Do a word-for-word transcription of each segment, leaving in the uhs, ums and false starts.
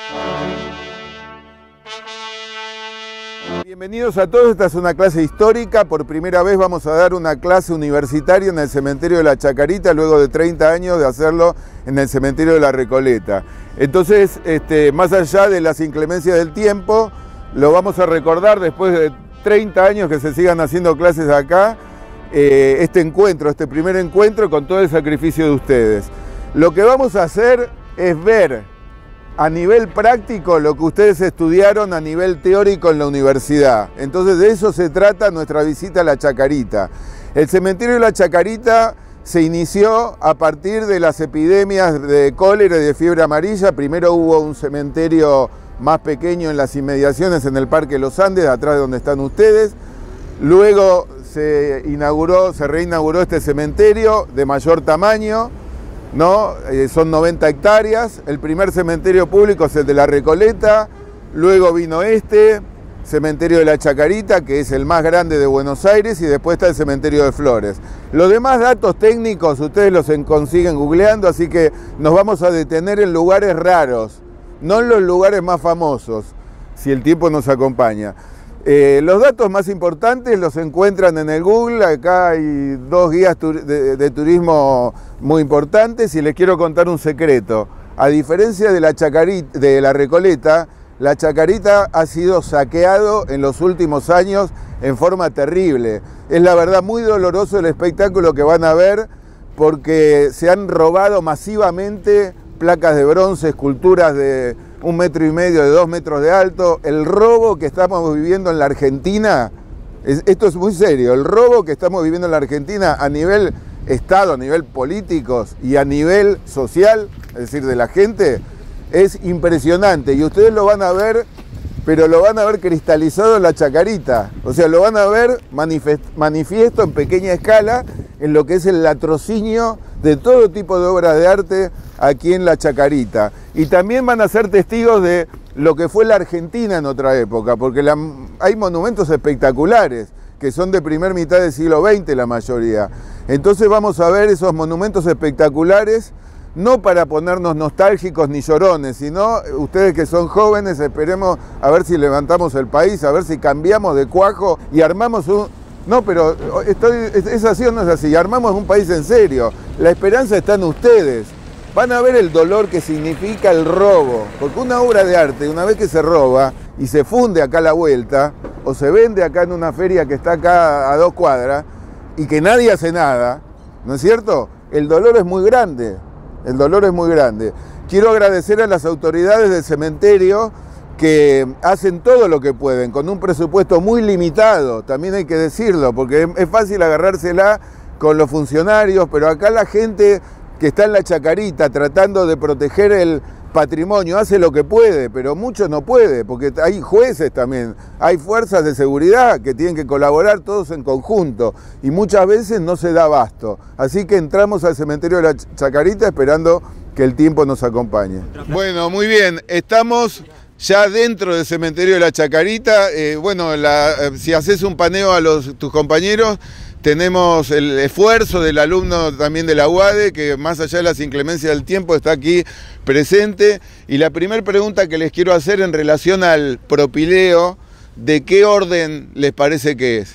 Bienvenidos a todos, esta es una clase histórica. Por primera vez vamos a dar una clase universitaria en el cementerio de la Chacarita, luego de treinta años de hacerlo en el cementerio de la Recoleta. Entonces, este, más allá de las inclemencias del tiempo, lo vamos a recordar después de treinta años que se sigan haciendo clases acá, eh, este encuentro, este primer encuentro con todo el sacrificio de ustedes. Lo que vamos a hacer es ver a nivel práctico lo que ustedes estudiaron a nivel teórico en la universidad. Entonces de eso se trata nuestra visita a la Chacarita. El cementerio de la Chacarita se inició a partir de las epidemias de cólera y de fiebre amarilla. Primero hubo un cementerio más pequeño en las inmediaciones, en el Parque Los Andes, atrás de donde están ustedes. Luego se inauguró, se reinauguró este cementerio de mayor tamaño, ¿no? Eh, son noventa hectáreas. El primer cementerio público es el de la Recoleta, luego vino este, cementerio de la Chacarita, que es el más grande de Buenos Aires, y después está el cementerio de Flores. Los demás datos técnicos ustedes los consiguen googleando, así que nos vamos a detener en lugares raros, no en los lugares más famosos, si el tiempo nos acompaña. Eh, los datos más importantes los encuentran en el Google. Acá hay dos guías de, de turismo muy importantes y les quiero contar un secreto. A diferencia de la Chacarita, de la Recoleta, la Chacarita ha sido saqueado en los últimos años en forma terrible. Es la verdad muy doloroso el espectáculo que van a ver, porque se han robado masivamente placas de bronce, esculturas de un metro y medio, de dos metros de alto. El robo que estamos viviendo en la Argentina, es, esto es muy serio, el robo que estamos viviendo en la Argentina a nivel Estado, a nivel políticos y a nivel social, es decir, de la gente, es impresionante. Y ustedes lo van a ver, pero lo van a ver cristalizado en la Chacarita. O sea, lo van a ver manifiesto en pequeña escala en lo que es el latrocinio de todo tipo de obras de arte aquí en la Chacarita. Y también van a ser testigos de lo que fue la Argentina en otra época, porque la, hay monumentos espectaculares que son de primer mitad del siglo veinte la mayoría. Entonces vamos a ver esos monumentos espectaculares, no para ponernos nostálgicos ni llorones, sino ustedes que son jóvenes, esperemos a ver si levantamos el país, a ver si cambiamos de cuajo y armamos un... No, pero estoy, es así o no es así, armamos un país en serio. La esperanza está en ustedes. Van a ver el dolor que significa el robo, porque una obra de arte, una vez que se roba y se funde acá a la vuelta, o se vende acá en una feria que está acá a dos cuadras, y que nadie hace nada, ¿no es cierto? El dolor es muy grande, el dolor es muy grande. Quiero agradecer a las autoridades del cementerio que hacen todo lo que pueden, con un presupuesto muy limitado, también hay que decirlo, porque es fácil agarrársela con los funcionarios, pero acá la gente que está en la Chacarita tratando de proteger el patrimonio hace lo que puede, pero mucho no puede, porque hay jueces también, hay fuerzas de seguridad que tienen que colaborar todos en conjunto, y muchas veces no se da abasto. Así que entramos al cementerio de la Chacarita esperando que el tiempo nos acompañe. Bueno, muy bien, estamos ya dentro del cementerio de la Chacarita. Eh, bueno, la, si haces un paneo a los, tus compañeros, tenemos el esfuerzo del alumno también de la U A D E, que más allá de las inclemencias del tiempo está aquí presente. Y la primera pregunta que les quiero hacer en relación al propileo, ¿de qué orden les parece que es?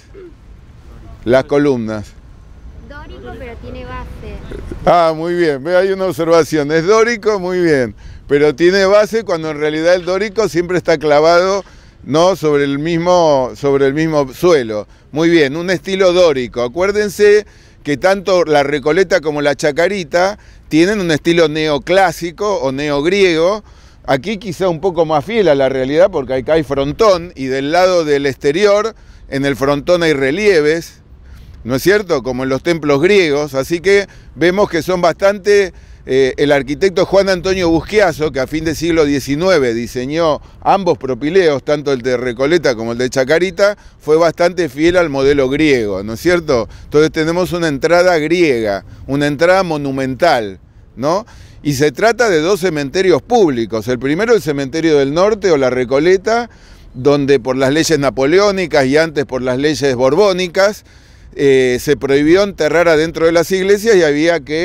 Las columnas. Dórico, pero tiene base. Ah, muy bien, hay una observación. Es dórico, muy bien, pero tiene base, cuando en realidad el dórico siempre está clavado, ¿no?, sobre el mismo, sobre el mismo suelo. Muy bien, un estilo dórico. Acuérdense que tanto la Recoleta como la Chacarita tienen un estilo neoclásico o neogriego. Aquí quizá un poco más fiel a la realidad, porque acá hay frontón, y del lado del exterior, en el frontón hay relieves, ¿no es cierto?, como en los templos griegos. Así que vemos que son bastante... Eh, el arquitecto Juan Antonio Busquiazo, que a fin del siglo diecinueve diseñó ambos propileos, tanto el de Recoleta como el de Chacarita, fue bastante fiel al modelo griego, ¿no es cierto? Entonces tenemos una entrada griega, una entrada monumental, ¿no? Y se trata de dos cementerios públicos. El primero, el cementerio del norte o la Recoleta, donde por las leyes napoleónicas y antes por las leyes borbónicas, eh, se prohibió enterrar adentro de las iglesias y había que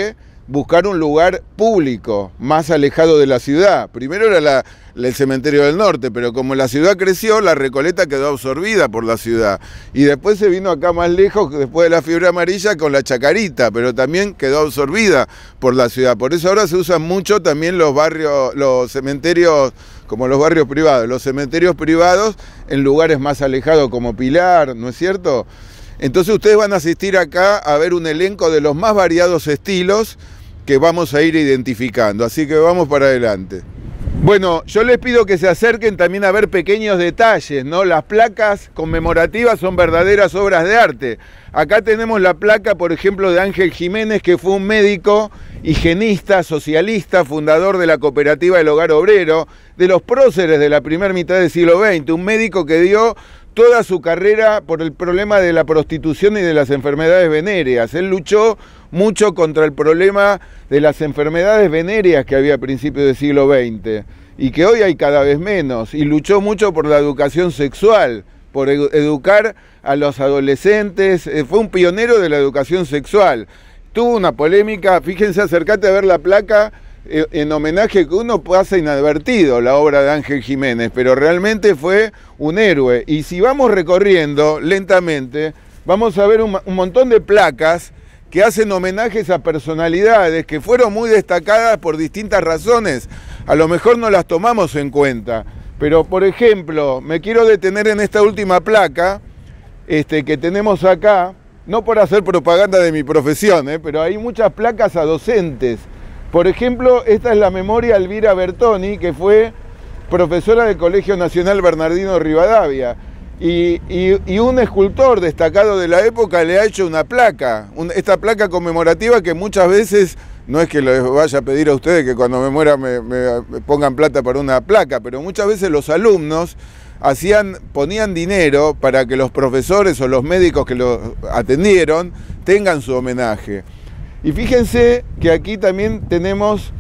buscar un lugar público, más alejado de la ciudad. Primero era la, el cementerio del norte, pero como la ciudad creció, la Recoleta quedó absorbida por la ciudad. Y después se vino acá más lejos, después de la fiebre amarilla, con la Chacarita, pero también quedó absorbida por la ciudad. Por eso ahora se usan mucho también los barrios, los cementerios, como los barrios privados, los cementerios privados en lugares más alejados como Pilar, ¿no es cierto? Entonces ustedes van a asistir acá a ver un elenco de los más variados estilos que vamos a ir identificando, así que vamos para adelante. Bueno, yo les pido que se acerquen también a ver pequeños detalles, ¿no? Las placas conmemorativas son verdaderas obras de arte. Acá tenemos la placa, por ejemplo, de Ángel Jiménez, que fue un médico, higienista, socialista, fundador de la cooperativa del Hogar Obrero, de los próceres de la primera mitad del siglo veinte, un médico que dio toda su carrera por el problema de la prostitución y de las enfermedades venéreas. Él luchó mucho contra el problema de las enfermedades venéreas que había a principios del siglo veinte y que hoy hay cada vez menos, y luchó mucho por la educación sexual, por edu educar a los adolescentes. Fue un pionero de la educación sexual. Tuvo una polémica, fíjense, acercate a ver la placa, en homenaje que uno pasa inadvertido la obra de Ángel Jiménez, pero realmente fue un héroe. Y si vamos recorriendo lentamente, vamos a ver un, un montón de placas que hacen homenajes a personalidades que fueron muy destacadas por distintas razones. A lo mejor no las tomamos en cuenta, pero por ejemplo, me quiero detener en esta última placa este, que tenemos acá, no por hacer propaganda de mi profesión, ¿eh? Pero hay muchas placas a docentes. Por ejemplo, esta es la memoria a Elvira Bertoni, que fue profesora del Colegio Nacional Bernardino Rivadavia. Y, y, y un escultor destacado de la época le ha hecho una placa, un, esta placa conmemorativa que muchas veces, no es que les vaya a pedir a ustedes que cuando me muera me, me, me pongan plata para una placa, pero muchas veces los alumnos hacían, ponían dinero para que los profesores o los médicos que los atendieron tengan su homenaje. Y fíjense que aquí también tenemos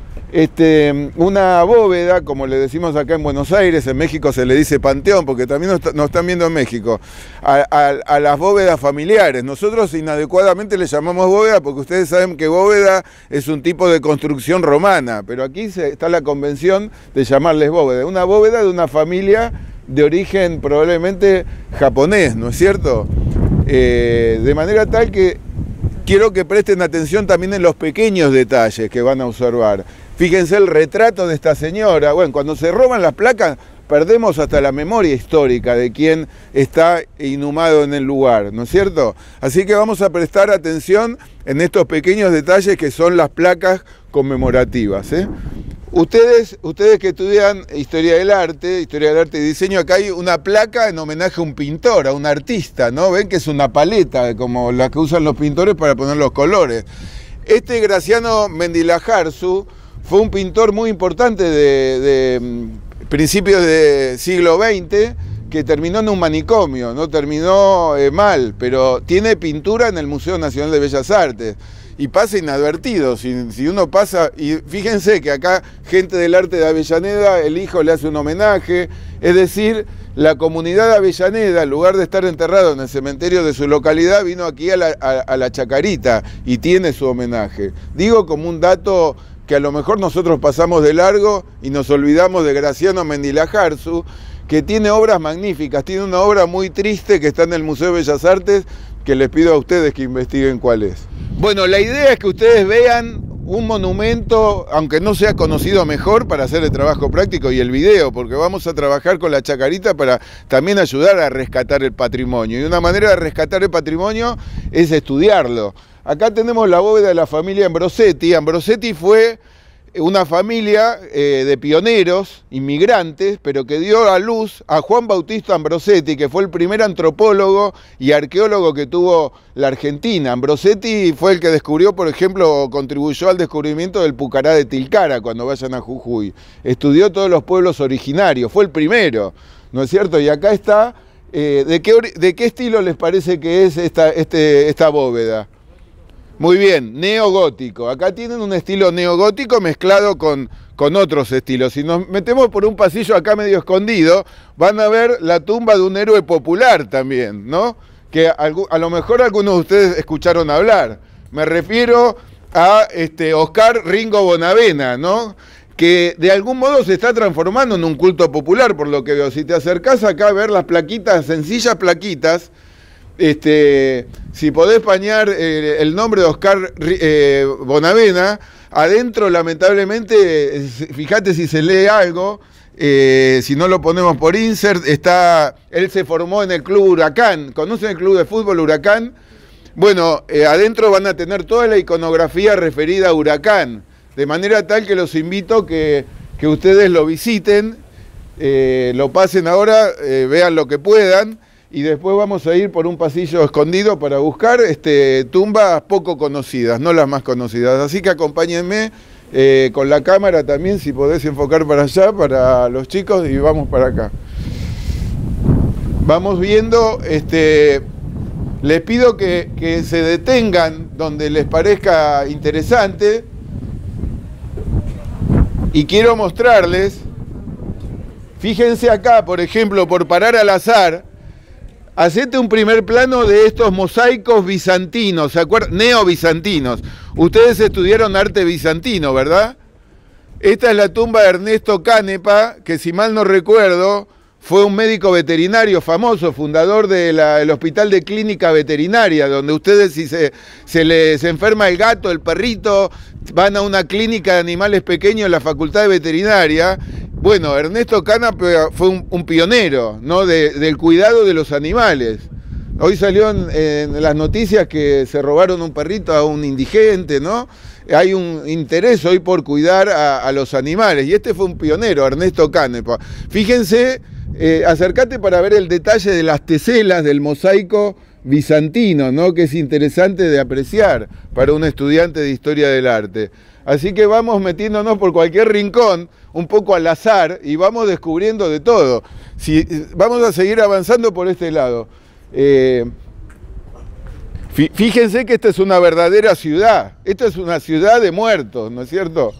este, una bóveda, como le decimos acá en Buenos Aires, en México se le dice panteón, porque también nos, nos están viendo en México, a, a, a las bóvedas familiares. Nosotros inadecuadamente le llamamos bóveda porque ustedes saben que bóveda es un tipo de construcción romana, pero aquí se, está la convención de llamarles bóveda. Una bóveda de una familia de origen probablemente japonés, ¿no es cierto? Eh, de manera tal que quiero que presten atención también en los pequeños detalles que van a observar. Fíjense el retrato de esta señora. Bueno, cuando se roban las placas, perdemos hasta la memoria histórica de quién está inhumado en el lugar, ¿no es cierto? Así que vamos a prestar atención en estos pequeños detalles que son las placas conmemorativas, ¿eh? Ustedes, ustedes que estudian Historia del Arte, Historia del Arte y Diseño, acá hay una placa en homenaje a un pintor, a un artista, ¿no? Ven que es una paleta, como la que usan los pintores para poner los colores. Este Graciano Mendilajarzu fue un pintor muy importante de, de principios del siglo veinte, que terminó en un manicomio, no terminó eh, mal, pero tiene pintura en el Museo Nacional de Bellas Artes. Y pasa inadvertido, si, si uno pasa, y fíjense que acá gente del arte de Avellaneda, el hijo le hace un homenaje, es decir, la comunidad de Avellaneda, en lugar de estar enterrado en el cementerio de su localidad, vino aquí a la, a, a la Chacarita y tiene su homenaje. Digo como un dato que a lo mejor nosotros pasamos de largo y nos olvidamos de Graciano Mendilajarzu, que tiene obras magníficas, tiene una obra muy triste que está en el Museo de Bellas Artes, que les pido a ustedes que investiguen cuál es. Bueno, la idea es que ustedes vean un monumento, aunque no sea conocido mejor, para hacer el trabajo práctico y el video, porque vamos a trabajar con la Chacarita para también ayudar a rescatar el patrimonio. Y una manera de rescatar el patrimonio es estudiarlo. Acá tenemos la bóveda de la familia Ambrosetti. Ambrosetti fue una familia eh, de pioneros, inmigrantes, pero que dio a luz a Juan Bautista Ambrosetti, que fue el primer antropólogo y arqueólogo que tuvo la Argentina. Ambrosetti fue el que descubrió, por ejemplo, contribuyó al descubrimiento del Pucará de Tilcara, cuando vayan a Jujuy. Estudió todos los pueblos originarios, fue el primero, ¿no es cierto? Y acá está, eh, ¿de qué, de qué estilo les parece que es esta, este, esta bóveda? Muy bien, neogótico. Acá tienen un estilo neogótico mezclado con, con otros estilos. Si nos metemos por un pasillo acá medio escondido, van a ver la tumba de un héroe popular también, ¿no? Que a, a lo mejor algunos de ustedes escucharon hablar. Me refiero a este, Oscar Ringo Bonavena, ¿no? Que de algún modo se está transformando en un culto popular, por lo que veo. Si te acercás acá a ver las plaquitas, sencillas plaquitas, este, si podés pañar eh, el nombre de Oscar eh, Bonavena, adentro lamentablemente, fíjate si se lee algo, eh, si no lo ponemos por insert, está, él se formó en el Club Huracán. ¿Conocen el club de fútbol Huracán? Bueno, eh, adentro van a tener toda la iconografía referida a Huracán, de manera tal que los invito que, que ustedes lo visiten, eh, lo pasen ahora, eh, vean lo que puedan, y después vamos a ir por un pasillo escondido para buscar este, tumbas poco conocidas, no las más conocidas. Así que acompáñenme eh, con la cámara también, si podés enfocar para allá, para los chicos, y vamos para acá. Vamos viendo, este, les pido que, que se detengan donde les parezca interesante, y quiero mostrarles, fíjense acá, por ejemplo, por parar al azar, hacete un primer plano de estos mosaicos bizantinos, ¿se acuerdan? Neobizantinos. Ustedes estudiaron arte bizantino, ¿verdad? Esta es la tumba de Ernesto Canepa, que si mal no recuerdo, fue un médico veterinario famoso, fundador del de Hospital de Clínica Veterinaria, donde ustedes si se, se les enferma el gato, el perrito, van a una clínica de animales pequeños en la Facultad de Veterinaria. Bueno, Ernesto Canepa fue un, un pionero, ¿no? de, del cuidado de los animales. Hoy salió en, en las noticias que se robaron un perrito a un indigente, ¿no? Hay un interés hoy por cuidar a, a los animales, y este fue un pionero, Ernesto Canepa. Fíjense, eh, acércate para ver el detalle de las teselas del mosaico bizantino, ¿no? Que es interesante de apreciar para un estudiante de historia del arte. Así que vamos metiéndonos por cualquier rincón, un poco al azar, y vamos descubriendo de todo. Si, vamos a seguir avanzando por este lado. Eh, fíjense que esta es una verdadera ciudad. Esta es una ciudad de muertos, ¿no es cierto?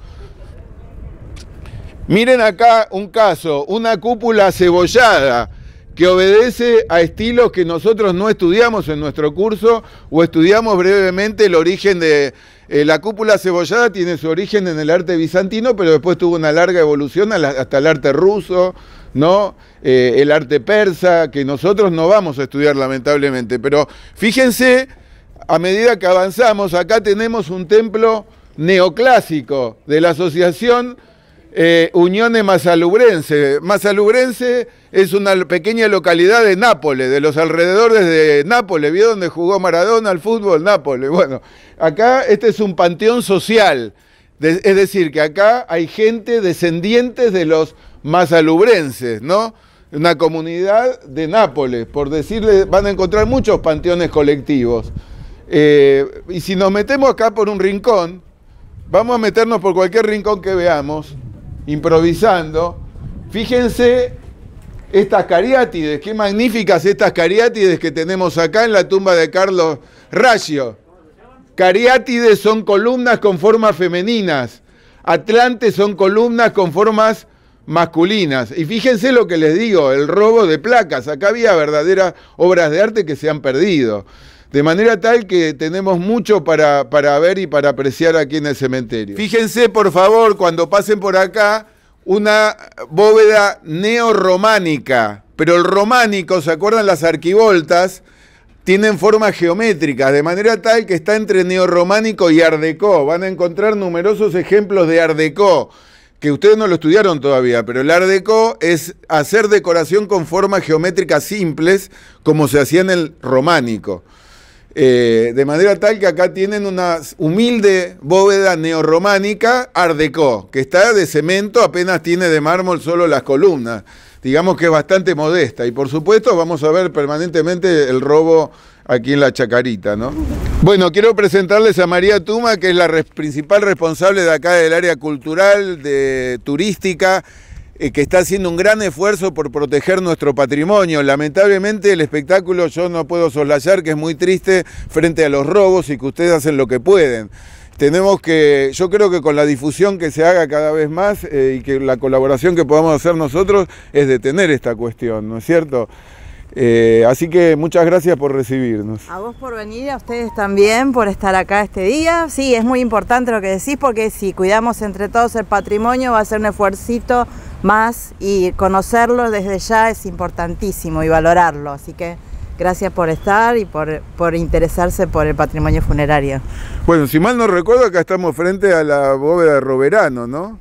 Miren acá un caso, una cúpula cebollada, que obedece a estilos que nosotros no estudiamos en nuestro curso, o estudiamos brevemente el origen de... Eh, la cúpula cebollada tiene su origen en el arte bizantino, pero después tuvo una larga evolución la, hasta el arte ruso, ¿no? Eh, el arte persa, que nosotros no vamos a estudiar lamentablemente. Pero fíjense, a medida que avanzamos, acá tenemos un templo neoclásico de la Asociación Eh, Unione Masalubrense. Masalubrense es una pequeña localidad de Nápoles, de los alrededores de Nápoles. ¿Vio dónde jugó Maradona al fútbol? Nápoles. Bueno, acá este es un panteón social, de, es decir, que acá hay gente descendientes de los masalubrenses, ¿no? Una comunidad de Nápoles, por decirle, van a encontrar muchos panteones colectivos. Eh, y si nos metemos acá por un rincón, vamos a meternos por cualquier rincón que veamos, improvisando. Fíjense estas cariátides, qué magníficas estas cariátides que tenemos acá en la tumba de Carlos Raggio. Cariátides son columnas con formas femeninas, atlantes son columnas con formas masculinas. Y fíjense lo que les digo, el robo de placas. Acá había verdaderas obras de arte que se han perdido. De manera tal que tenemos mucho para, para ver y para apreciar aquí en el cementerio. Fíjense, por favor, cuando pasen por acá, una bóveda neorrománica. Pero el románico, ¿se acuerdan las arquivoltas? Tienen formas geométricas, de manera tal que está entre neorrománico y art déco. Van a encontrar numerosos ejemplos de art déco, que ustedes no lo estudiaron todavía, pero el art déco es hacer decoración con formas geométricas simples, como se hacía en el románico. Eh, de manera tal que acá tienen una humilde bóveda neorrománica art déco, que está de cemento, apenas tiene de mármol solo las columnas. Digamos que es bastante modesta, y por supuesto vamos a ver permanentemente el robo aquí en la Chacarita, ¿no? Bueno, quiero presentarles a María Tuma, que es la res- principal responsable de acá del área cultural, de turística, eh, que está haciendo un gran esfuerzo por proteger nuestro patrimonio. Lamentablemente el espectáculo yo no puedo soslayar, que es muy triste frente a los robos, y que ustedes hacen lo que pueden. Tenemos que, yo creo que con la difusión que se haga cada vez más eh, y que la colaboración que podamos hacer nosotros es detener esta cuestión, ¿no es cierto? Eh, así que muchas gracias por recibirnos. A vos por venir, a ustedes también por estar acá este día. Sí, es muy importante lo que decís, porque si cuidamos entre todos el patrimonio va a ser un esfuercito más, y conocerlo desde ya es importantísimo y valorarlo. Así que gracias por estar y por, por interesarse por el patrimonio funerario. Bueno, si mal no recuerdo, acá estamos frente a la bóveda de Roverano, ¿no?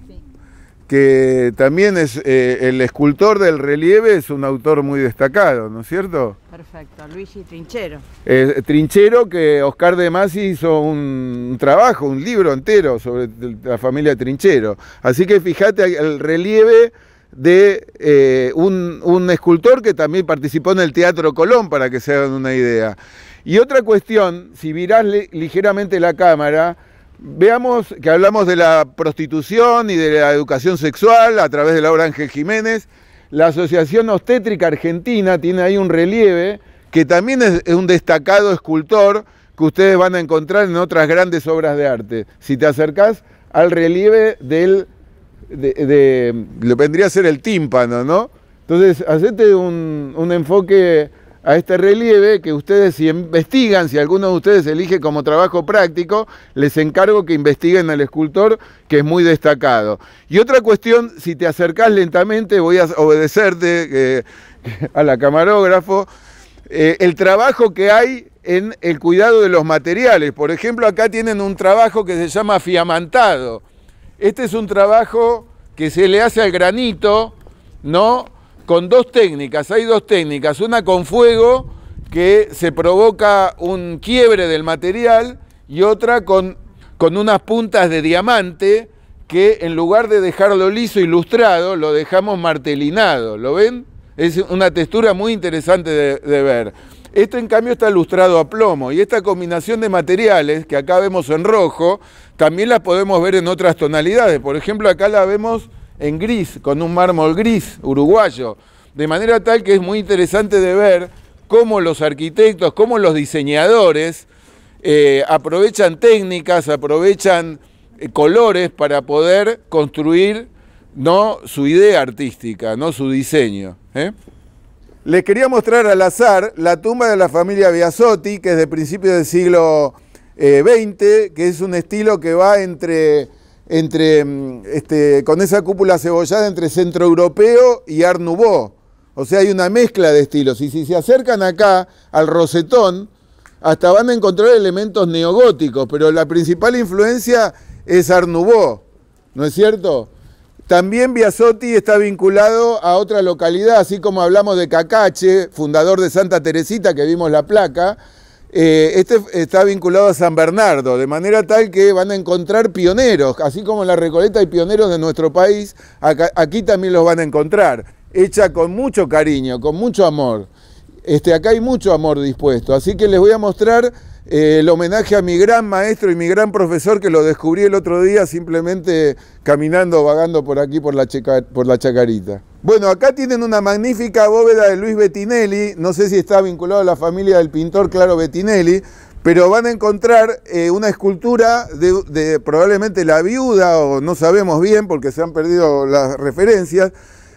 Que también es eh, el escultor del relieve, es un autor muy destacado, ¿no es cierto? Perfecto, Luigi Trinchero. Eh, Trinchero, que Oscar de Masi hizo un, un trabajo, un libro entero sobre la familia Trinchero. Así que fíjate el relieve de eh, un, un escultor que también participó en el Teatro Colón, para que se hagan una idea. Y otra cuestión, si virás ligeramente la cámara, veamos que hablamos de la prostitución y de la educación sexual a través de la obra Ángel Jiménez. La Asociación Obstétrica Argentina tiene ahí un relieve que también es un destacado escultor que ustedes van a encontrar en otras grandes obras de arte. Si te acercás al relieve del, de, de, lo vendría a ser el tímpano, ¿no? Entonces, hacete un, un enfoque a este relieve que ustedes, si investigan, si alguno de ustedes elige como trabajo práctico, les encargo que investiguen al escultor, que es muy destacado. Y otra cuestión, si te acercás lentamente, voy a obedecerte eh, a la camarógrafo, eh, el trabajo que hay en el cuidado de los materiales. Por ejemplo, acá tienen un trabajo que se llama afiamantado. Este es un trabajo que se le hace al granito, ¿no?, con dos técnicas. Hay dos técnicas, una con fuego, que se provoca un quiebre del material, y otra con, con unas puntas de diamante, que en lugar de dejarlo liso y lustrado, lo dejamos martelinado. ¿Lo ven? Es una textura muy interesante de, de ver. Esto en cambio está lustrado a plomo, y esta combinación de materiales que acá vemos en rojo, también la podemos ver en otras tonalidades. Por ejemplo, acá la vemos en gris, con un mármol gris uruguayo, de manera tal que es muy interesante de ver cómo los arquitectos, cómo los diseñadores eh, aprovechan técnicas, aprovechan eh, colores para poder construir, ¿no?, su idea artística, ¿no?, su diseño, ¿eh? Les quería mostrar al azar la tumba de la familia Biasotti, que es de principios del siglo eh, veinte, que es un estilo que va entre... entre este, con esa cúpula cebollada entre centroeuropeo y Art Nouveau. O sea, hay una mezcla de estilos. Y si se acercan acá al rosetón, hasta van a encontrar elementos neogóticos, pero la principal influencia es Art Nouveau, ¿no es cierto? También Biasotti está vinculado a otra localidad, así como hablamos de Cacache, fundador de Santa Teresita, que vimos la placa. Eh, este está vinculado a San Bernardo, de manera tal que van a encontrar pioneros, así como en la Recoleta hay pioneros de nuestro país, acá, aquí también los van a encontrar, hecha con mucho cariño, con mucho amor. Este, acá hay mucho amor dispuesto, así que les voy a mostrar eh, el homenaje a mi gran maestro y mi gran profesor, que lo descubrí el otro día simplemente caminando, vagando por aquí, por la, checa, por la Chacarita. Bueno, acá tienen una magnífica bóveda de Luis Bettinelli, no sé si está vinculado a la familia del pintor Claro Bettinelli, pero van a encontrar eh, una escultura de, de probablemente la viuda, o no sabemos bien porque se han perdido las referencias,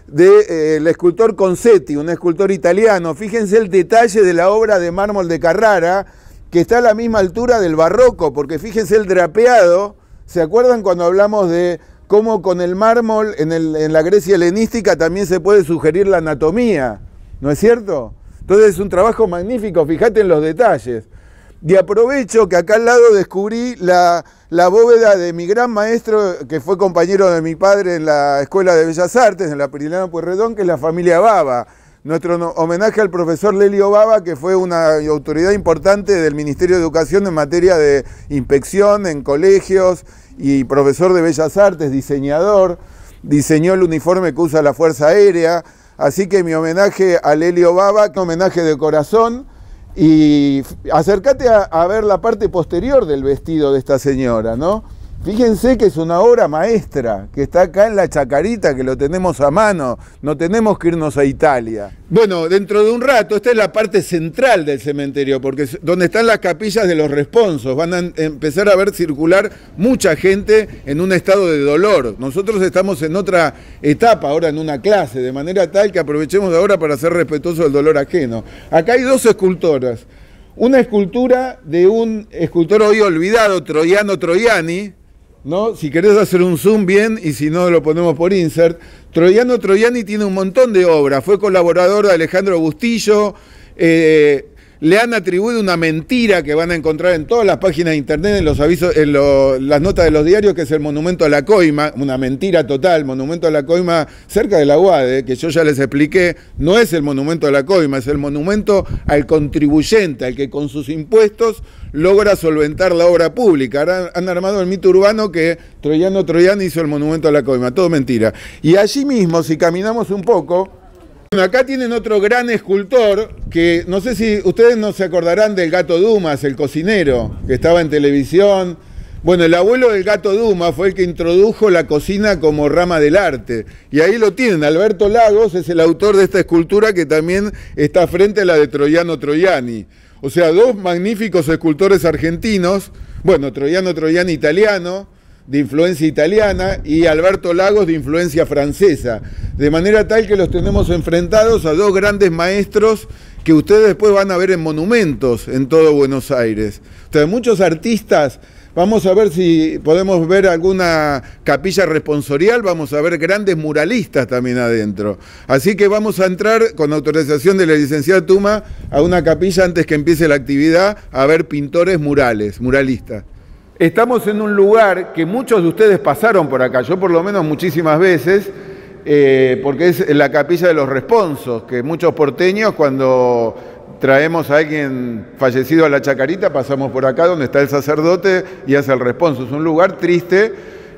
del de, eh, escultor Concetti, un escultor italiano. Fíjense el detalle de la obra de mármol de Carrara, que está a la misma altura del barroco, porque fíjense el drapeado. ¿Se acuerdan cuando hablamos de cómo con el mármol en, el, en la Grecia helenística también se puede sugerir la anatomía? ¿No es cierto? Entonces es un trabajo magnífico, fíjate en los detalles. Y aprovecho que acá al lado descubrí la, la bóveda de mi gran maestro, que fue compañero de mi padre en la Escuela de Bellas Artes, en la Priliano Pueyrredón, que es la familia Baba. Nuestro no, homenaje al profesor Lelio Baba, que fue una autoridad importante del Ministerio de Educación en materia de inspección en colegios, y profesor de Bellas Artes, diseñador, diseñó el uniforme que usa la Fuerza Aérea. Así que mi homenaje a Lelio Baba, un homenaje de corazón. Y acércate a, a ver la parte posterior del vestido de esta señora, ¿no? Fíjense que es una obra maestra, que está acá en la Chacarita, que lo tenemos a mano, no tenemos que irnos a Italia. Bueno, dentro de un rato, esta es la parte central del cementerio, porque es donde están las capillas de los responsos, van a empezar a ver circular mucha gente en un estado de dolor. Nosotros estamos en otra etapa, ahora en una clase, de manera tal que aprovechemos ahora para ser respetuosos del dolor ajeno. Acá hay dos escultoras. Una escultura de un escultor hoy olvidado, Troiano Troiani, ¿no? Si querés hacer un zoom bien y si no lo ponemos por insert. Troiano Troiani tiene un montón de obras, fue colaborador de Alejandro Bustillo, eh, le han atribuido una mentira que van a encontrar en todas las páginas de internet, en los avisos, en lo, las notas de los diarios, que es el monumento a la coima, una mentira total. Monumento a la coima cerca de la U A D E, que yo ya les expliqué, no es el monumento a la coima, es el monumento al contribuyente, al que con sus impuestos logra solventar la obra pública. Ahora han armado el mito urbano que Troiano Troiani hizo el monumento a la coima, todo mentira. Y allí mismo, si caminamos un poco, bueno, acá tienen otro gran escultor, que no sé si ustedes no se acordarán del Gato Dumas, el cocinero, que estaba en televisión. Bueno, el abuelo del Gato Dumas fue el que introdujo la cocina como rama del arte. Y ahí lo tienen, Alberto Lagos es el autor de esta escultura que también está frente a la de Troiano Troiani. O sea, dos magníficos escultores argentinos, bueno, Troiano Troiani italiano, de influencia italiana, y Alberto Lagos de influencia francesa, de manera tal que los tenemos enfrentados a dos grandes maestros que ustedes después van a ver en monumentos en todo Buenos Aires. Entonces, muchos artistas, vamos a ver si podemos ver alguna capilla responsorial, vamos a ver grandes muralistas también adentro. Así que vamos a entrar, con autorización de la licenciada Tuma, a una capilla antes que empiece la actividad, a ver pintores murales, muralistas. Estamos en un lugar que muchos de ustedes pasaron por acá, yo por lo menos muchísimas veces, eh, porque es la capilla de los responsos, que muchos porteños cuando traemos a alguien fallecido a la Chacarita pasamos por acá donde está el sacerdote y hace el responso. Es un lugar triste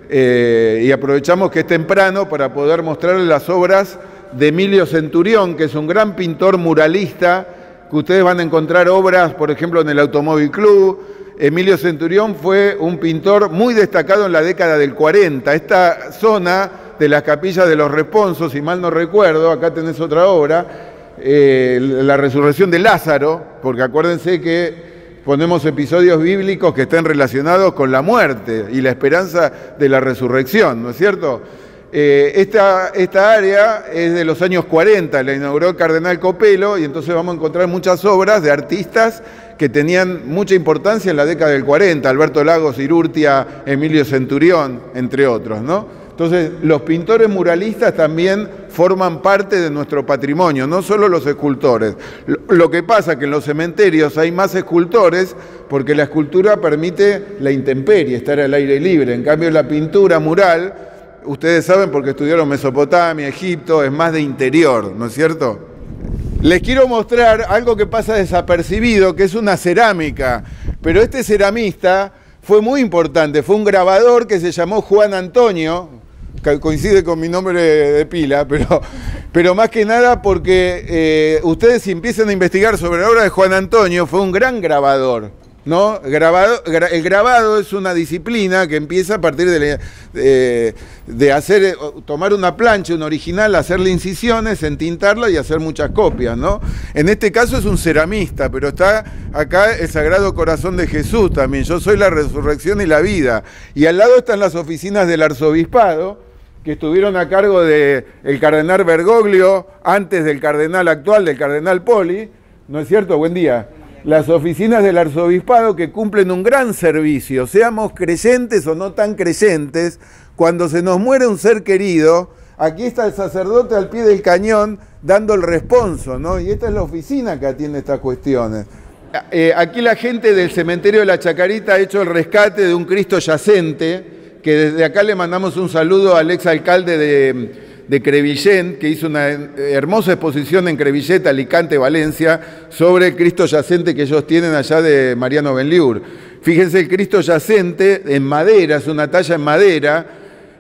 eh, y aprovechamos que es temprano para poder mostrarles las obras de Emilio Centurión, que es un gran pintor muralista, que ustedes van a encontrar obras, por ejemplo, en el Automóvil Club. Emilio Centurión fue un pintor muy destacado en la década del cuarenta. Esta zona de las capillas de los responsos, si mal no recuerdo, acá tenés otra obra, eh, la resurrección de Lázaro, porque acuérdense que ponemos episodios bíblicos que están relacionados con la muerte y la esperanza de la resurrección, ¿no es cierto? Eh, esta, esta área es de los años cuarenta, la inauguró el cardenal Copelo, y entonces vamos a encontrar muchas obras de artistas que tenían mucha importancia en la década del cuarenta, Alberto Lagos, Irurtia, Emilio Centurión, entre otros, ¿no? Entonces, los pintores muralistas también forman parte de nuestro patrimonio, no solo los escultores. Lo que pasa es que en los cementerios hay más escultores porque la escultura permite la intemperie, estar al aire libre. En cambio, la pintura mural, ustedes saben porque estudiaron Mesopotamia, Egipto, es más de interior, ¿no es cierto? Les quiero mostrar algo que pasa desapercibido, que es una cerámica, pero este ceramista fue muy importante, fue un grabador que se llamó Juan Antonio, que coincide con mi nombre de pila, pero, pero más que nada porque eh, ustedes si empiezan a investigar sobre la obra de Juan Antonio, fue un gran grabador, ¿no? Grabado, gra, el grabado es una disciplina que empieza a partir de, de, de hacer, tomar una plancha, un original, hacerle incisiones, entintarla y hacer muchas copias, ¿no? En este caso es un ceramista, pero está acá el Sagrado Corazón de Jesús también. Yo soy la resurrección y la vida. Y al lado están las oficinas del arzobispado, que estuvieron a cargo del cardenal Bergoglio, antes del cardenal actual, del cardenal Poli, ¿no es cierto? Buen día. Las oficinas del arzobispado que cumplen un gran servicio, seamos creyentes o no tan creyentes, cuando se nos muere un ser querido, aquí está el sacerdote al pie del cañón dando el responso, ¿no? Y esta es la oficina que atiende estas cuestiones. Eh, aquí la gente del cementerio de la Chacarita ha hecho el rescate de un Cristo yacente, que desde acá le mandamos un saludo al exalcalde de... de Crevillent, que hizo una hermosa exposición en Crevillent, Alicante, Valencia, sobre el Cristo yacente que ellos tienen allá de Mariano Benliur. Fíjense, el Cristo yacente en madera, es una talla en madera,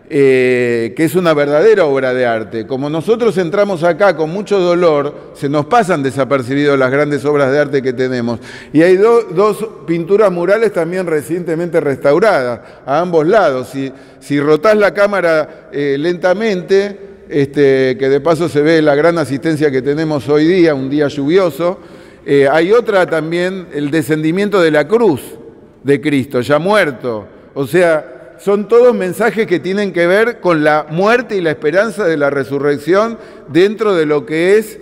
eh, que es una verdadera obra de arte. Como nosotros entramos acá con mucho dolor, se nos pasan desapercibidos las grandes obras de arte que tenemos. Y hay do, dos pinturas murales también recientemente restauradas, a ambos lados. Si, si rotás la cámara eh, lentamente, este, que de paso se ve la gran asistencia que tenemos hoy día, un día lluvioso, eh, hay otra también, el descendimiento de la cruz de Cristo, ya muerto. O sea, son todos mensajes que tienen que ver con la muerte y la esperanza de la resurrección dentro de lo que es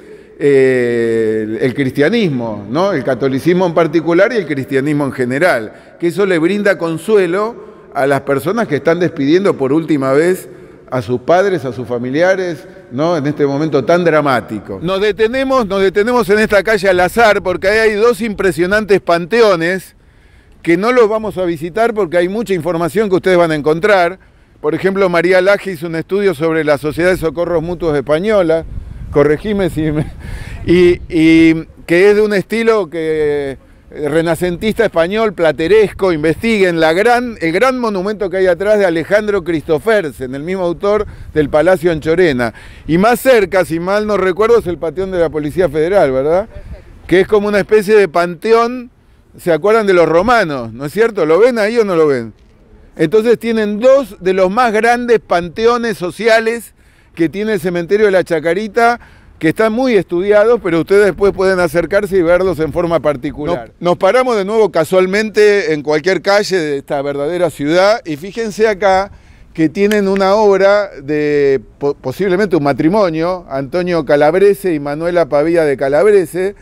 eh, el cristianismo, ¿no? El catolicismo en particular y el cristianismo en general, que eso le brinda consuelo a las personas que están despidiendo por última vez a sus padres, a sus familiares, ¿no? En este momento tan dramático. Nos detenemos, nos detenemos en esta calle al azar porque ahí hay dos impresionantes panteones que no los vamos a visitar porque hay mucha información que ustedes van a encontrar. Por ejemplo, María Laje hizo un estudio sobre la Sociedad de Socorros Mutuos Española, corregime si me... Y, y que es de un estilo que renacentista español, plateresco. Investiguen la gran, el gran monumento que hay atrás de Alejandro Cristofersen, el mismo autor del Palacio Anchorena. Y más cerca, si mal no recuerdo, es el Panteón de la Policía Federal, ¿verdad? Que es como una especie de panteón. ¿Se acuerdan de los romanos? ¿No es cierto? ¿Lo ven ahí o no lo ven? Entonces tienen dos de los más grandes panteones sociales que tiene el cementerio de la Chacarita, que están muy estudiados, pero ustedes después pueden acercarse y verlos en forma particular. Nos, nos paramos de nuevo casualmente en cualquier calle de esta verdadera ciudad y fíjense acá que tienen una obra de posiblemente un matrimonio, Antonio Calabrese y Manuela Pavía de Calabrese,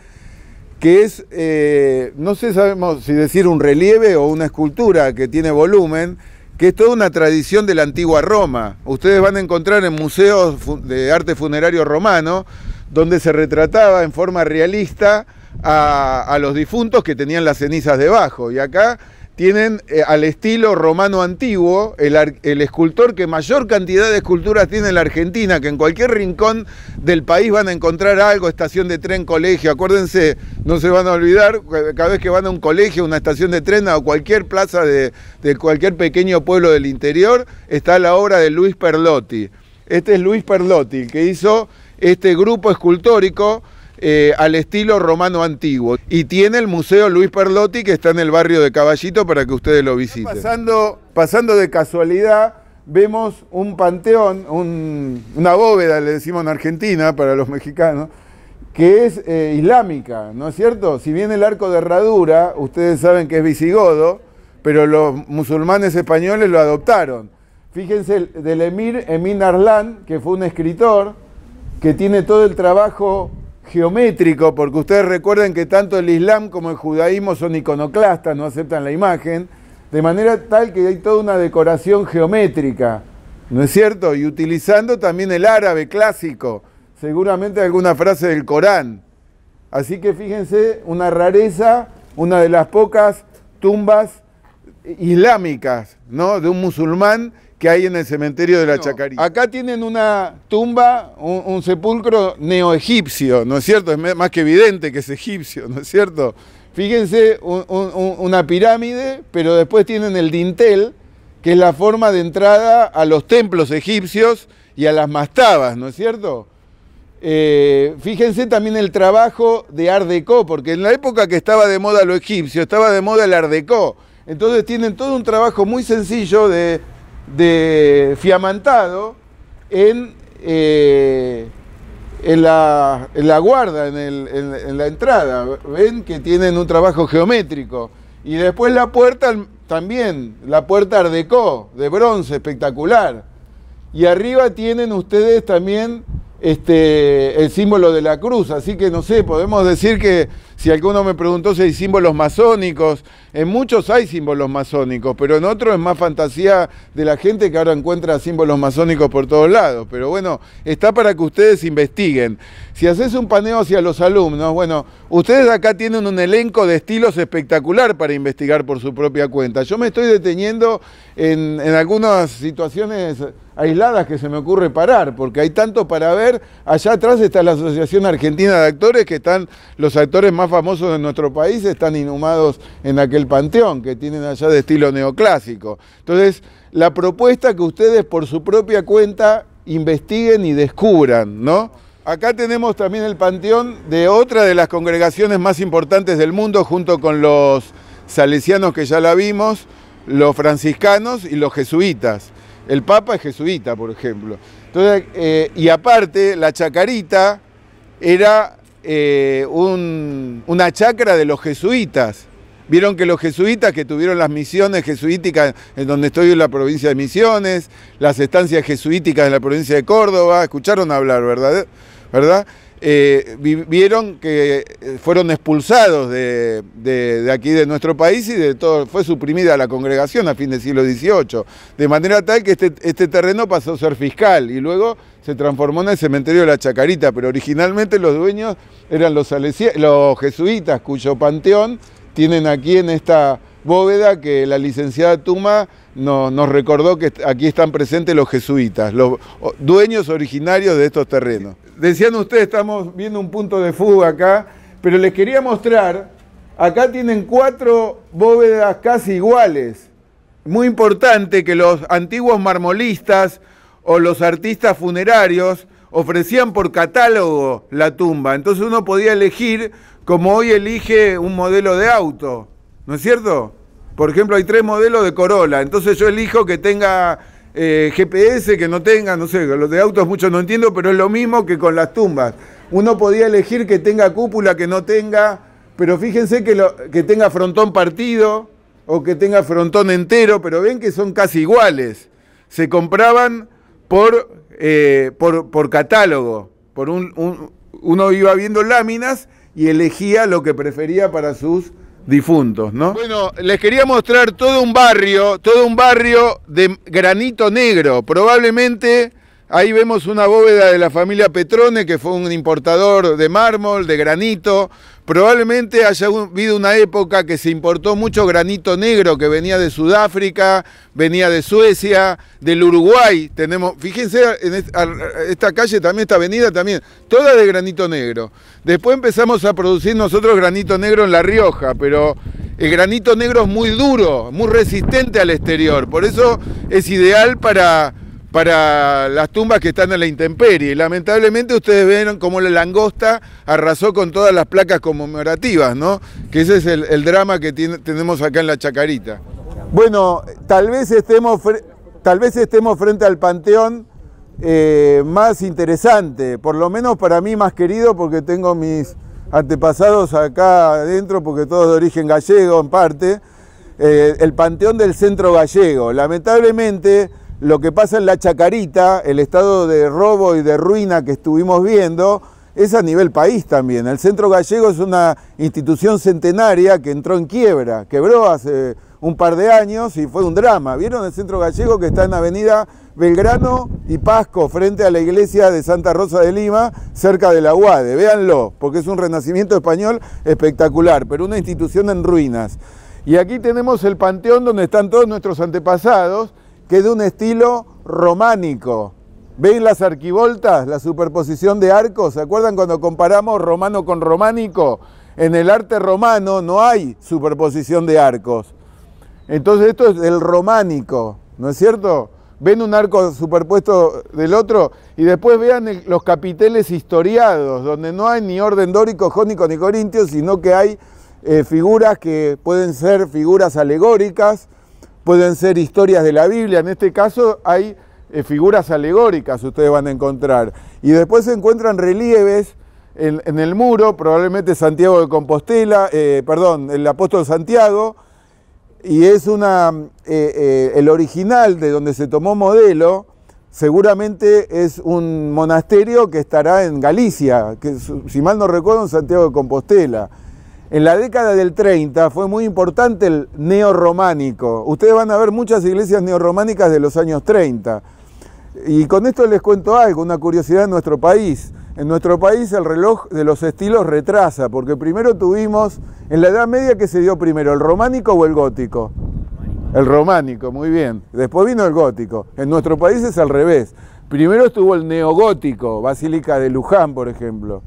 que es, eh, no sé, sabemos si decir un relieve o una escultura que tiene volumen, que es toda una tradición de la antigua Roma. Ustedes van a encontrar en museos de arte funerario romano, donde se retrataba en forma realista a, a los difuntos que tenían las cenizas debajo. Y acá tienen eh, al estilo romano antiguo, el, el escultor que mayor cantidad de esculturas tiene en la Argentina, que en cualquier rincón del país van a encontrar algo, estación de tren, colegio. Acuérdense, no se van a olvidar, cada vez que van a un colegio, una estación de tren o cualquier plaza de, de cualquier pequeño pueblo del interior, está la obra de Luis Perlotti. Este es Luis Perlotti, que hizo este grupo escultórico Eh, al estilo romano antiguo. Y tiene el Museo Luis Perlotti, que está en el barrio de Caballito, para que ustedes lo visiten. Pasando, pasando de casualidad, vemos un panteón, un, una bóveda, le decimos en Argentina, para los mexicanos, que es eh, islámica, ¿no es cierto? Si bien el arco de herradura, ustedes saben que es visigodo, pero los musulmanes españoles lo adoptaron. Fíjense, del emir Emin Arslan, que fue un escritor, que tiene todo el trabajo geométrico, porque ustedes recuerden que tanto el Islam como el judaísmo son iconoclastas, no aceptan la imagen, de manera tal que hay toda una decoración geométrica, ¿no es cierto? Y utilizando también el árabe clásico, seguramente alguna frase del Corán. Así que fíjense, una rareza, una de las pocas tumbas islámicas, ¿no?, de un musulmán que hay en el cementerio de la no, Chacarita. Acá tienen una tumba, un, un sepulcro neoegipcio, ¿no es cierto? Es más que evidente que es egipcio, ¿no es cierto? Fíjense, un, un, una pirámide, pero después tienen el dintel, que es la forma de entrada a los templos egipcios y a las mastabas, ¿no es cierto? Eh, fíjense también el trabajo de Art Deco, porque en la época que estaba de moda lo egipcio, estaba de moda el Art Deco. Entonces tienen todo un trabajo muy sencillo de... de fiamantado en, eh, en, la, en la guarda, en, el, en, en la entrada. Ven que tienen un trabajo geométrico. Y después la puerta también, la puerta Art Deco, de bronce, espectacular. Y arriba tienen ustedes también este, el símbolo de la cruz. Así que no sé, podemos decir que si alguno me preguntó si hay símbolos masónicos, en muchos hay símbolos masónicos, pero en otros es más fantasía de la gente que ahora encuentra símbolos masónicos por todos lados. Pero bueno, está para que ustedes investiguen. Si haces un paneo hacia los alumnos, bueno, ustedes acá tienen un elenco de estilos espectacular para investigar por su propia cuenta. Yo me estoy deteniendo en, en algunas situaciones aisladas que se me ocurre parar, porque hay tanto para ver. Allá atrás está la Asociación Argentina de Actores, que están los actores más famosos de nuestro país están inhumados en aquel panteón que tienen allá de estilo neoclásico. Entonces, la propuesta que ustedes por su propia cuenta investiguen y descubran, ¿no? Acá tenemos también el panteón de otra de las congregaciones más importantes del mundo, junto con los salesianos que ya la vimos, los franciscanos y los jesuitas. El Papa es jesuita, por ejemplo. Entonces, eh, y aparte, la Chacarita era eh, un, una chacra de los jesuitas. Vieron que los jesuitas que tuvieron las misiones jesuíticas en donde estoy en la provincia de Misiones, las estancias jesuíticas en la provincia de Córdoba, escucharon hablar, ¿verdad? ¿verdad? Eh, vieron que fueron expulsados de, de, de aquí de nuestro país y de todo, fue suprimida la congregación a fin del siglo dieciocho, de manera tal que este, este terreno pasó a ser fiscal y luego se transformó en el cementerio de la Chacarita, pero originalmente los dueños eran los, los jesuitas, cuyo panteón tienen aquí en esta bóveda que la licenciada Tuma nos, nos recordó que aquí están presentes los jesuitas, los dueños originarios de estos terrenos. Decían ustedes, estamos viendo un punto de fuga acá, pero les quería mostrar, acá tienen cuatro bóvedas casi iguales. Muy importante que los antiguos marmolistas o los artistas funerarios ofrecían por catálogo la tumba, entonces uno podía elegir como hoy elige un modelo de auto, ¿no es cierto? Por ejemplo, hay tres modelos de Corolla, entonces yo elijo que tenga eh, G P S, que no tenga, no sé, los de autos muchos no entiendo, pero es lo mismo que con las tumbas. Uno podía elegir que tenga cúpula, que no tenga, pero fíjense que, lo, que tenga frontón partido o que tenga frontón entero, pero ven que son casi iguales. Se compraban por, eh, por, por catálogo, por un, un, uno iba viendo láminas y elegía lo que prefería para sus difuntos, ¿no? Bueno, les quería mostrar todo un barrio, todo un barrio de granito negro. Probablemente ahí vemos una bóveda de la familia Petrone, que fue un importador de mármol, de granito. Probablemente haya habido una época que se importó mucho granito negro, que venía de Sudáfrica, venía de Suecia, del Uruguay. Tenemos, fíjense, en esta, esta calle también, esta avenida también, toda de granito negro. Después empezamos a producir nosotros granito negro en La Rioja, pero el granito negro es muy duro, muy resistente al exterior. Por eso es ideal para... para las tumbas que están en la intemperie. Lamentablemente ustedes ven cómo la langosta arrasó con todas las placas conmemorativas, ¿no? Que ese es el, el drama que tiene, tenemos acá en la Chacarita. Bueno, tal vez estemos, tal vez estemos frente al panteón eh, más interesante, por lo menos para mí más querido, porque tengo mis antepasados acá adentro, porque todos de origen gallego en parte, eh, el panteón del centro gallego. Lamentablemente, lo que pasa en la Chacarita, el estado de robo y de ruina que estuvimos viendo, es a nivel país también. El Centro Gallego es una institución centenaria que entró en quiebra, quebró hace un par de años y fue un drama. ¿Vieron el Centro Gallego que está en Avenida Belgrano y Pasco, frente a la iglesia de Santa Rosa de Lima, cerca de la U A D E? Véanlo, porque es un renacimiento español espectacular, pero una institución en ruinas. Y aquí tenemos el panteón donde están todos nuestros antepasados, que es de un estilo románico. ¿Ven las arquivoltas, la superposición de arcos? ¿Se acuerdan cuando comparamos romano con románico? En el arte romano no hay superposición de arcos. Entonces esto es el románico, ¿no es cierto? Ven un arco superpuesto del otro y después vean el, los capiteles historiados, donde no hay ni orden dórico, jónico ni corintio, sino que hay eh, figuras que pueden ser figuras alegóricas, pueden ser historias de la Biblia. En este caso hay eh, figuras alegóricas, ustedes van a encontrar. Y después se encuentran relieves en, en el muro, probablemente Santiago de Compostela, eh, perdón, el apóstol Santiago, y es una, eh, eh, el original de donde se tomó modelo, seguramente es un monasterio que estará en Galicia, que si mal no recuerdo en Santiago de Compostela. En la década del treinta fue muy importante el neorrománico. Ustedes van a ver muchas iglesias neorrománicas de los años treinta. Y con esto les cuento algo, una curiosidad en nuestro país. En nuestro país el reloj de los estilos retrasa, porque primero tuvimos, en la Edad Media, ¿qué se dio primero, el románico o el gótico? El románico, muy bien. Después vino el gótico. En nuestro país es al revés. Primero estuvo el neogótico, Basílica de Luján, por ejemplo.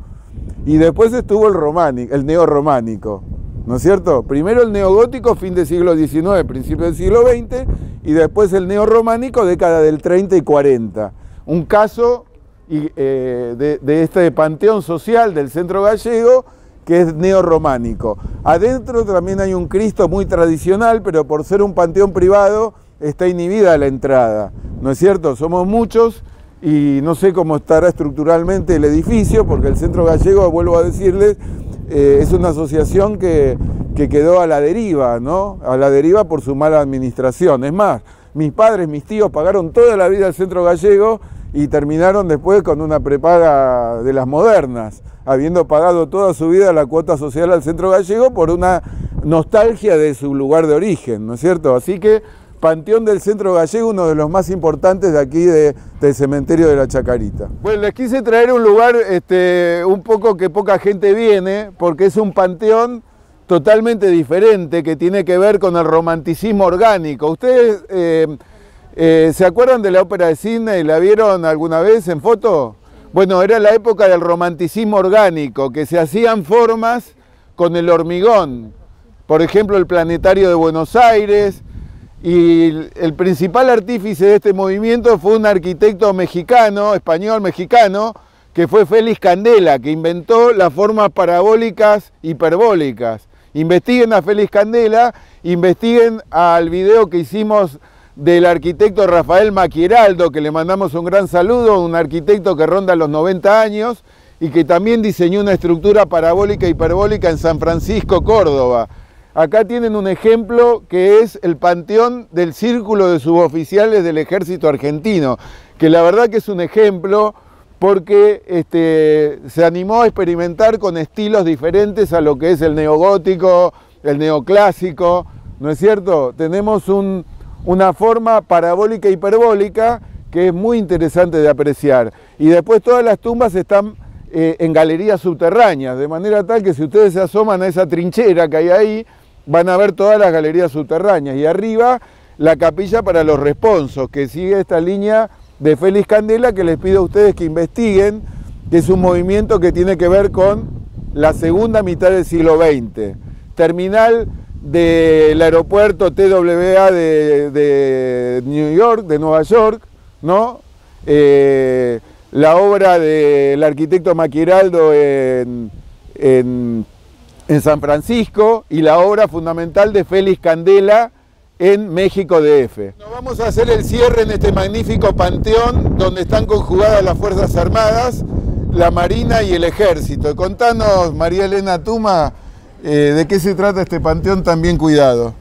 y después estuvo el románico, el neorrománico, ¿no es cierto? Primero el neogótico, fin del siglo diecinueve, principio del siglo veinte, y después el neorrománico, década del treinta y cuarenta. Un caso y, eh, de, de este panteón social del centro gallego, que es neorrománico. Adentro también hay un Cristo muy tradicional, pero por ser un panteón privado está inhibida la entrada, ¿no es cierto? Somos muchos y no sé cómo estará estructuralmente el edificio, porque el centro gallego, vuelvo a decirles, eh, es una asociación que, que quedó a la deriva, ¿no? A la deriva por su mala administración. Es más, mis padres, mis tíos pagaron toda la vida al centro gallego y terminaron después con una prepaga de las modernas, habiendo pagado toda su vida la cuota social al centro gallego por una nostalgia de su lugar de origen, ¿no es cierto? Así que Panteón del Centro Gallego, uno de los más importantes de aquí de, del cementerio de la Chacarita. Bueno, les quise traer un lugar este, un poco que poca gente viene, porque es un panteón totalmente diferente que tiene que ver con el romanticismo orgánico. ¿Ustedes eh, eh, se acuerdan de la ópera de Sydney? ¿La vieron alguna vez en foto? Bueno, era la época del romanticismo orgánico, que se hacían formas con el hormigón. Por ejemplo, el Planetario de Buenos Aires. Y el principal artífice de este movimiento fue un arquitecto mexicano, español mexicano, que fue Félix Candela, que inventó las formas parabólicas hiperbólicas. Investiguen a Félix Candela, investiguen al video que hicimos del arquitecto Rafael Maquieraldo, que le mandamos un gran saludo, un arquitecto que ronda los noventa años y que también diseñó una estructura parabólica hiperbólica en San Francisco, Córdoba. Acá tienen un ejemplo que es el panteón del Círculo de Suboficiales del Ejército Argentino, que la verdad que es un ejemplo porque este, se animó a experimentar con estilos diferentes a lo que es el neogótico, el neoclásico, ¿no es cierto? Tenemos un, una forma parabólica e hiperbólica que es muy interesante de apreciar. Y después todas las tumbas están eh, en galerías subterráneas, de manera tal que si ustedes se asoman a esa trinchera que hay ahí, van a ver todas las galerías subterráneas y arriba la capilla para los responsos, que sigue esta línea de Félix Candela, que les pido a ustedes que investiguen, que es un movimiento que tiene que ver con la segunda mitad del siglo veinte. Terminal del aeropuerto T W A de, de New York, de Nueva York, ¿no? Eh, la obra del arquitecto Maquieraldo en, en en San Francisco y la obra fundamental de Félix Candela en México D F. Nos vamos a hacer el cierre en este magnífico panteón donde están conjugadas las Fuerzas Armadas, la Marina y el Ejército. Contanos, María Elena Tuma, eh, de qué se trata este panteón tan bien cuidado.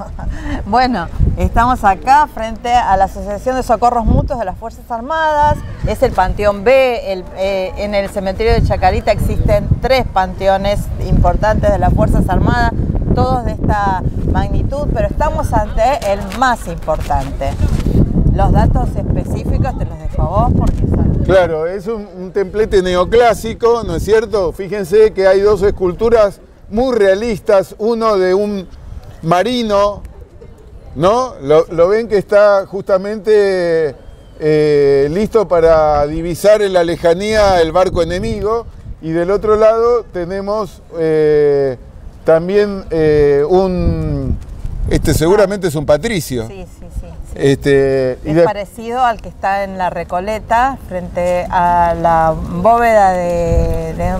Bueno, estamos acá frente a la Asociación de Socorros Mutuos de las Fuerzas Armadas, es el Panteón B, el, eh, en el cementerio de Chacarita existen tres panteones importantes de las Fuerzas Armadas, todos de esta magnitud, pero estamos ante el más importante. Los datos específicos te los dejo a vos porque son... Claro, es un, un templete neoclásico, ¿no es cierto? Fíjense que hay dos esculturas muy realistas, uno de un marino, ¿no? Lo, lo ven que está justamente eh, listo para divisar en la lejanía el barco enemigo, y del otro lado tenemos eh, también eh, un, este seguramente es un patricio. Sí, sí, sí. sí. Este, es de... parecido al que está en la Recoleta, frente a la bóveda de... de...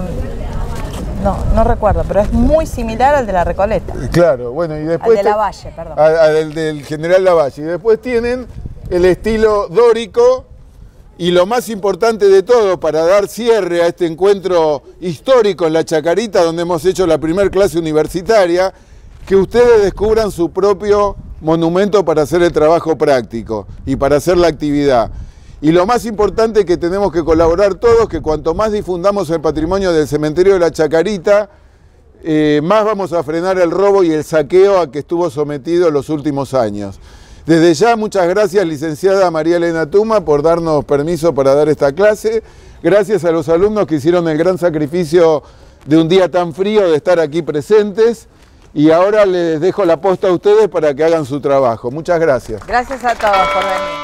No, no recuerdo, pero es muy similar al de la Recoleta. Claro, bueno, y después... Al de Lavalle, perdón. Al del general Lavalle. Y después tienen el estilo dórico y lo más importante de todo, para dar cierre a este encuentro histórico en la Chacarita, donde hemos hecho la primer clase universitaria, que ustedes descubran su propio monumento para hacer el trabajo práctico y para hacer la actividad. Y lo más importante que tenemos que colaborar todos, que cuanto más difundamos el patrimonio del cementerio de la Chacarita, eh, más vamos a frenar el robo y el saqueo a que estuvo sometido en los últimos años. Desde ya, muchas gracias, licenciada María Elena Tuma, por darnos permiso para dar esta clase. Gracias a los alumnos que hicieron el gran sacrificio de un día tan frío de estar aquí presentes. Y ahora les dejo la posta a ustedes para que hagan su trabajo. Muchas gracias. Gracias a todos por venir.